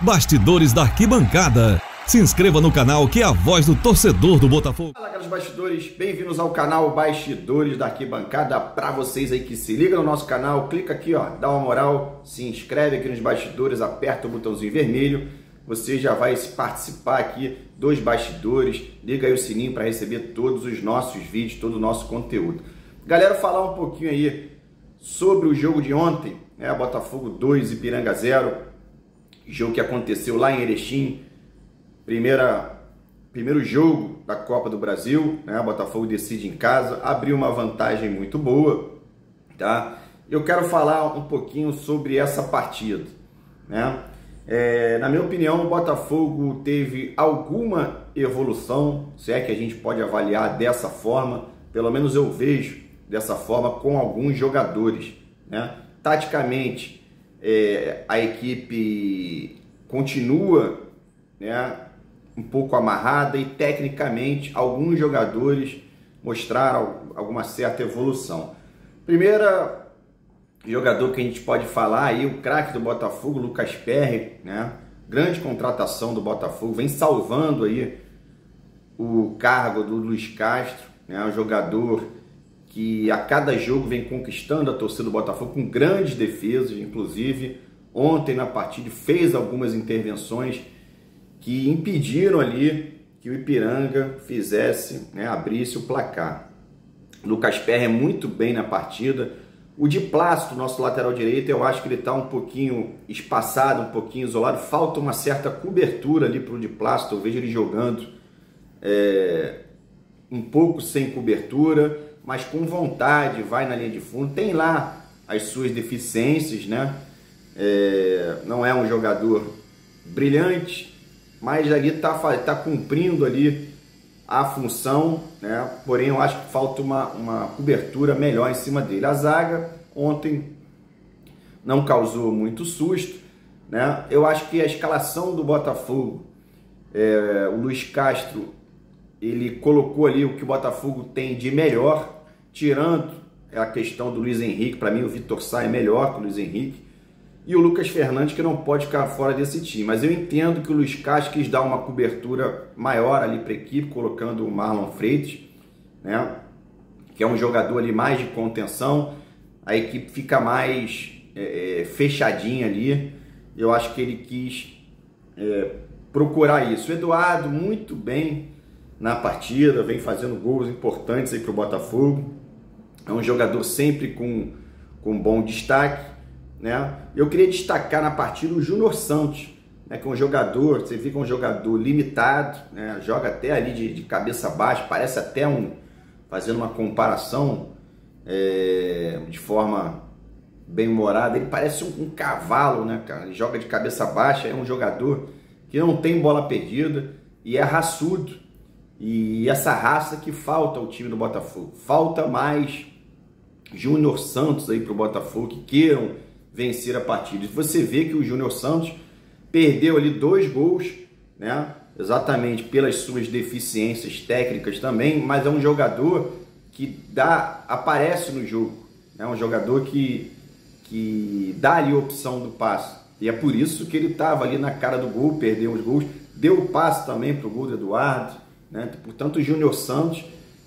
Bastidores da Arquibancada. Se inscreva no canal que é a voz do torcedor do Botafogo. Fala, caros bastidores, bem-vindos ao canal Bastidores da Arquibancada. Para vocês aí que se ligam no nosso canal, clica aqui, ó, dá uma moral, se inscreve aqui nos bastidores, aperta o botãozinho vermelho. Você já vai participar aqui dos bastidores, liga aí o sininho para receber todos os nossos vídeos, todo o nosso conteúdo. Galera, falar um pouquinho aí sobre o jogo de ontem, né? Botafogo 2, Ipiranga 0, jogo que aconteceu lá em Erechim, primeiro jogo da Copa do Brasil, né? Botafogo decide em casa, abriu uma vantagem muito boa, tá? Eu quero falar um pouquinho sobre essa partida, né? Na minha opinião, o Botafogo teve alguma evolução, se é que a gente pode avaliar dessa forma, pelo menos eu vejo dessa forma com alguns jogadores, né? Taticamente, a equipe continua, né, um pouco amarrada e tecnicamente alguns jogadores mostraram alguma certa evolução. Primeira jogador que a gente pode falar aí, o craque do Botafogo, Lucas Perry, né? Grande contratação do Botafogo, vem salvando aí o cargo do Luiz Castro, né? Um jogador que a cada jogo vem conquistando a torcida do Botafogo com grandes defesas, inclusive ontem na partida fez algumas intervenções que impediram ali que o Ipiranga fizesse, né, abrisse o placar. O Lucas Perry é muito bem na partida. O Di Plácido, nosso lateral direito, eu acho que ele está um pouquinho espaçado, um pouquinho isolado. Falta uma certa cobertura ali para o Di Plácido. Eu vejo ele jogando um pouco sem cobertura, mas com vontade, vai na linha de fundo. Tem lá as suas deficiências, né? Não é um jogador brilhante, mas ali tá cumprindo ali a função, né? Porém eu acho que falta uma cobertura melhor em cima dele. A zaga ontem não causou muito susto, né? Eu acho que a escalação do Botafogo, o Luiz Castro, ele colocou ali o que o Botafogo tem de melhor, tirando a questão do Luiz Henrique. Para mim o Vitor Sá é melhor que o Luiz Henrique, e o Lucas Fernandes, que não pode ficar fora desse time. Mas eu entendo que o Luiz Castro quis dar uma cobertura maior ali para a equipe, colocando o Marlon Freitas, né? Que é um jogador ali mais de contenção. A equipe fica mais fechadinha ali. Eu acho que ele quis procurar isso. O Eduardo, muito bem na partida, vem fazendo gols importantes aí para o Botafogo. É um jogador sempre com bom destaque, né? Eu queria destacar na partida o Júnior Santos, né, que é um jogador, você vê que é um jogador limitado, né? Joga até ali de cabeça baixa, parece até fazendo uma comparação de forma bem humorada, ele parece um cavalo, né, cara? Ele joga de cabeça baixa, é um jogador que não tem bola perdida e é raçudo, e essa raça que falta ao time do Botafogo. Falta mais Júnior Santos aí para o Botafogo que queiram vencer a partida. Você vê que o Júnior Santos perdeu ali 2 gols, né? Exatamente pelas suas deficiências técnicas também, mas é um jogador que aparece no jogo, é um jogador que dá ali a opção do passe, e é por isso que ele estava ali na cara do gol, perdeu os gols, deu o passe também para o gol do Eduardo, né? Portanto, o Júnior Santos,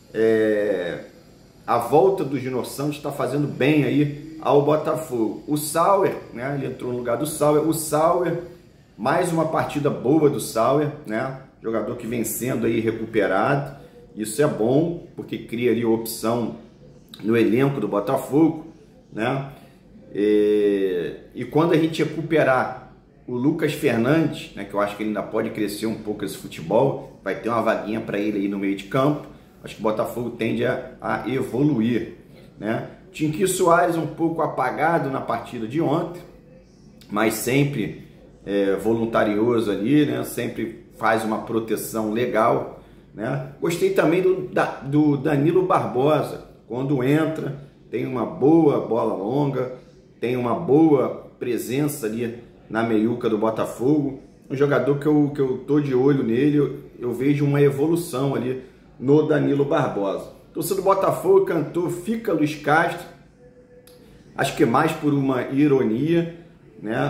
a volta do Júnior Santos está fazendo bem aí ao Botafogo. O Sauer, né, ele entrou no lugar do Sauer. O Sauer, mais uma partida boa do Sauer, né, jogador que vem sendo aí recuperado. Isso é bom, porque cria ali opção no elenco do Botafogo, né? E quando a gente recuperar o Lucas Fernandes, né, que eu acho que ele ainda pode crescer um pouco esse futebol, vai ter uma vaguinha para ele aí no meio de campo. Acho que o Botafogo tende a evoluir, né? Tinquinho Soares um pouco apagado na partida de ontem, mas sempre voluntarioso ali, né? Sempre faz uma proteção legal, né? Gostei também do Danilo Barbosa, quando entra, tem uma boa bola longa, tem uma boa presença ali na meiuca do Botafogo. Um jogador que eu tô de olho nele, eu vejo uma evolução ali no Danilo Barbosa. Torcedor do Botafogo cantou Fica Luiz Castro, acho que é mais por uma ironia, né?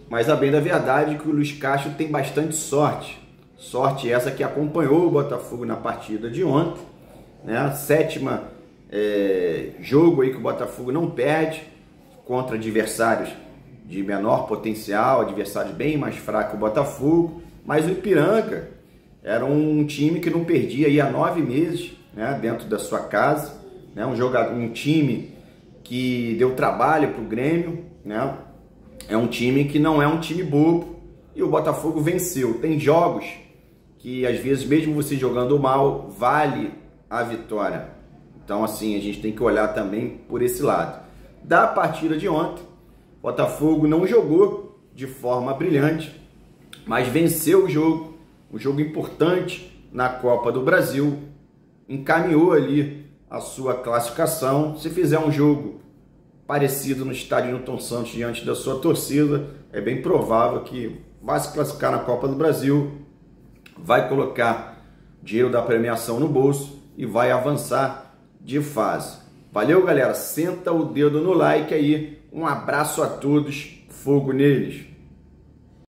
Mas a bem da verdade é que o Luiz Castro tem bastante sorte. Sorte essa que acompanhou o Botafogo na partida de ontem, né? Sétima jogo aí que o Botafogo não perde contra adversários de menor potencial, adversários bem mais fracos que o Botafogo. Mas o Ipiranga era um time que não perdia aí há 9 meses, né, dentro da sua casa, né? Um time que deu trabalho para o Grêmio, né? É um time que não é um time bobo, e o Botafogo venceu. Tem jogos que às vezes, mesmo você jogando mal, vale a vitória. Então assim, a gente tem que olhar também por esse lado. Da partida de ontem, o Botafogo não jogou de forma brilhante, mas venceu o jogo, um jogo importante na Copa do Brasil, encaminhou ali a sua classificação. Se fizer um jogo parecido no estádio Newton Santos diante da sua torcida, é bem provável que vai se classificar na Copa do Brasil, vai colocar dinheiro da premiação no bolso e vai avançar de fase. Valeu, galera, senta o dedo no like aí, um abraço a todos, fogo neles.